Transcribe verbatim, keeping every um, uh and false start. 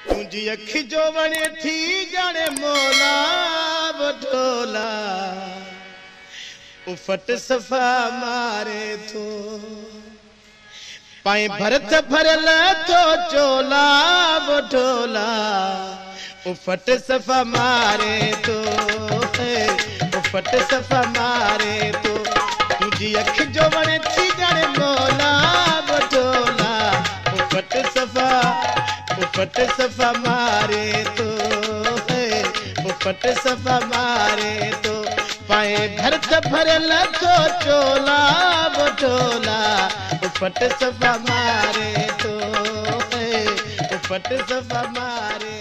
तुझी अखी जो वणे थी जाने मोला बटोला उफट सफा मारे तो पाए भरत भरल तो चोला बटोला उफट सफा मारे तो उफट सफा मारे तो तुझी अखी जो वणे थी जाने मोला बटोला उफट सफा उफट सफा मारे तो उफट सफा मारे तो पाए भरत भरल तो चोला बटोला उफट सफा मारे तो उफट सफा मारे